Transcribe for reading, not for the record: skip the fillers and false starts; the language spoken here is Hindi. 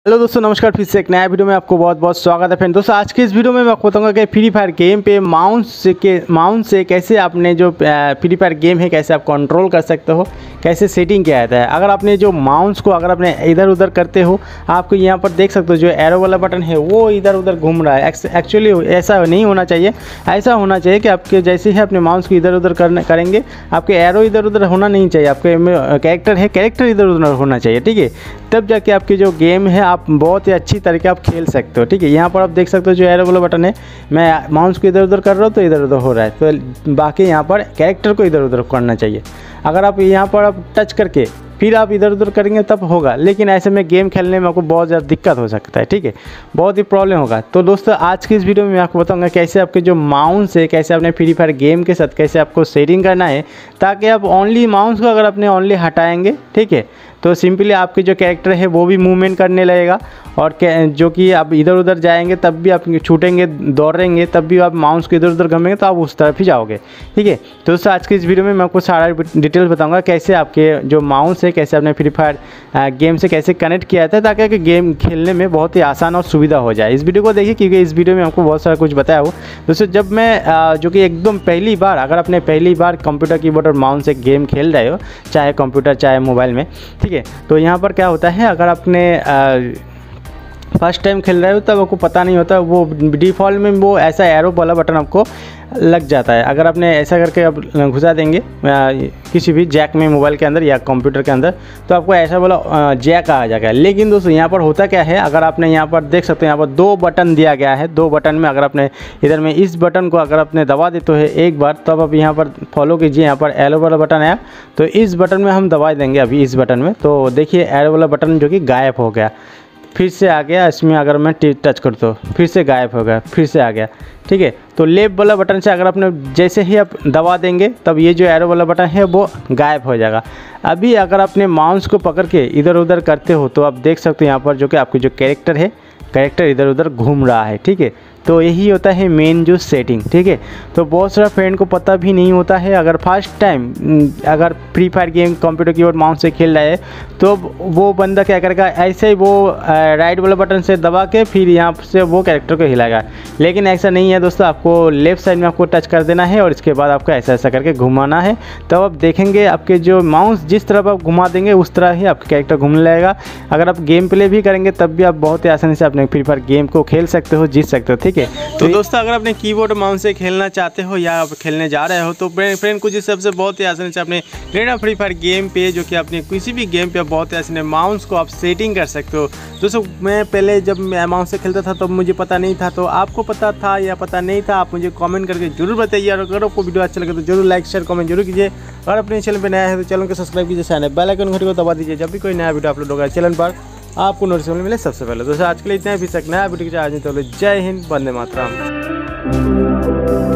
हेलो दोस्तों, नमस्कार। फिर से एक नया वीडियो में आपको बहुत बहुत स्वागत है फ्रेंड। दोस्तों आज की इस वीडियो में मैं आपको बताऊंगा कि फ्री फायर गेम पे माउस से कैसे आपने जो फ्री फायर गेम है कैसे आप कंट्रोल कर सकते हो, कैसे सेटिंग किया जाता है। अगर आपने जो माउस को अगर आपने इधर उधर करते हो, आपको यहाँ पर देख सकते हो जो एरो वाला बटन है वो इधर उधर घूम रहा है। एक्चुअली ऐसा नहीं होना चाहिए। ऐसा होना चाहिए कि आपके जैसे ही अपने माउस को इधर उधर करेंगे, आपके एरो इधर उधर होना नहीं चाहिए। आपके कैरेक्टर इधर उधर होना चाहिए, ठीक है। तब जाके आपकी जो गेम है आप बहुत ही अच्छी तरीके आप खेल सकते हो, ठीक है। यहाँ पर आप देख सकते हो जो एरो वाला बटन है, मैं माउस को इधर उधर कर रहा हूँ तो इधर उधर हो रहा है। तो बाकी यहाँ पर कैरेक्टर को इधर उधर करना चाहिए। अगर आप यहाँ पर आप टच करके फिर आप इधर उधर करेंगे तब होगा, लेकिन ऐसे में गेम खेलने में आपको बहुत ज़्यादा दिक्कत हो सकता है, ठीक है। बहुत ही प्रॉब्लम होगा। तो दोस्तों आज की इस वीडियो में मैं आपको बताऊंगा कैसे आपके जो माउस है कैसे आपने फ्री फायर गेम के साथ कैसे आपको सेटिंग करना है, ताकि आप ओनली माउस को अगर आपने ओनली हटाएंगे, ठीक है, तो सिंपली आपके जो कैरेक्टर है वो भी मूवमेंट करने लगेगा। और जो कि आप इधर उधर जाएंगे तब भी आप छूटेंगे, दौड़ेंगे तब भी आप माउस को इधर उधर घूमेंगे तो आप उस तरफ ही जाओगे, ठीक है। तो दोस्तों आज की इस वीडियो में मैं आपको सारा डिटेल बताऊंगा कैसे आपके जो माउस है कैसे आपने फ्री फायर गेम से कैसे कनेक्ट किया था, ताकि गेम खेलने में बहुत ही आसान और सुविधा हो जाए। इस वीडियो को देखिए क्योंकि इस वीडियो में आपको बहुत सारा कुछ बताया हो। दोस्तों जब मैं जो कि एकदम पहली बार, अगर आपने पहली बार कंप्यूटर कीबोर्ड और माउस से गेम खेल रहे हो, चाहे कंप्यूटर चाहे मोबाइल में, ठीक है, तो यहाँ पर क्या होता है, अगर आपने फर्स्ट टाइम खेल रहे हो तब आपको पता नहीं होता, वो डिफ़ॉल्ट में वो ऐसा एरो वाला बटन आपको लग जाता है। अगर आपने ऐसा करके आप घुसा देंगे किसी भी जैक में मोबाइल के अंदर या कंप्यूटर के अंदर, तो आपको ऐसा वाला जैक आ जाएगा। लेकिन दोस्तों यहाँ पर होता क्या है, अगर आपने यहाँ पर देख सकते हो यहाँ पर दो बटन दिया गया है। दो बटन में अगर आपने इधर में इस बटन को अगर आपने दबा देते हो एक बार, तब आप यहाँ पर फॉलो कीजिए, यहाँ पर एरो वाला बटन है, तो इस बटन में हम दबा देंगे अभी इस बटन में, तो देखिए एरो वाला बटन जो कि गायब हो गया, फिर से आ गया। इसमें अगर मैं टच करता हूँ फिर से गायब हो गया, फिर से आ गया, ठीक है। तो लेफ्ट वाला बटन से अगर आपने जैसे ही आप दबा देंगे तब ये जो एरो वाला बटन है वो गायब हो जाएगा। अभी अगर आपने माउस को पकड़ के इधर उधर करते हो तो आप देख सकते हो यहाँ पर जो कि आपकी जो कैरेक्टर है, कैरेक्टर इधर उधर घूम रहा है, ठीक है। तो यही होता है मेन जो सेटिंग, ठीक है। तो बहुत सारा फ्रेंड को पता भी नहीं होता है। अगर फर्स्ट टाइम अगर Free Fire game computer keyboard mouse से खेल रहा है तो वो बंदा क्या करेगा, ऐसे ही वो राइट वाला बटन से दबा के फिर यहाँ से वो कैरेक्टर को हिलाएगा। लेकिन ऐसा नहीं है दोस्तों, आपको लेफ्ट साइड में आपको टच कर देना है और इसके बाद आपको ऐसा ऐसा करके घुमाना है। तब आप देखेंगे आपके जो माउस जिस तरफ आप घुमा देंगे उस तरह ही आपका कैरेक्टर घूमने लगेगा। अगर आप गेम प्ले भी करेंगे तब भी आप बहुत ही आसानी से अपने फ्री फायर गेम को खेल सकते हो, जीत सकते हो, ठीक है। तो दोस्तों अगर अपने कीबोर्ड माउस से खेलना चाहते हो या आप खेलने जा रहे हो तो फ्रेंड कुछ इस सबसे बहुत ही आसानी से अपने रेना फ्री फायर गेम पे जो कि अपने किसी भी गेम पे बहुत ही आसानी माउस को आप सेटिंग कर सकते हो। दोस्तों मैं पहले जब मैं माउस से खेलता था तो मुझे पता नहीं था, तो आपको पता था या पता नहीं था आप मुझे कमेंट करके जरूर बताइए। और अगर आपको वीडियो अच्छा लगे तो जरूर लाइक शेयर कमेंट जरूर कीजिए। और अपने चैनल पर नया है तो चैनल को सब्सक्राइब कीजिए, साथ बेल आइकन घंटी को दबा दीजिए, जब भी कोई नया वीडियो अपलोड होगा चैनल पर आपको नोटिफिकेशन मिले सबसे पहले। दोस्तों आज के लिए इतना ही, फिर से नया वीडियो के साथ। जय हिंद, वंदे मातरम।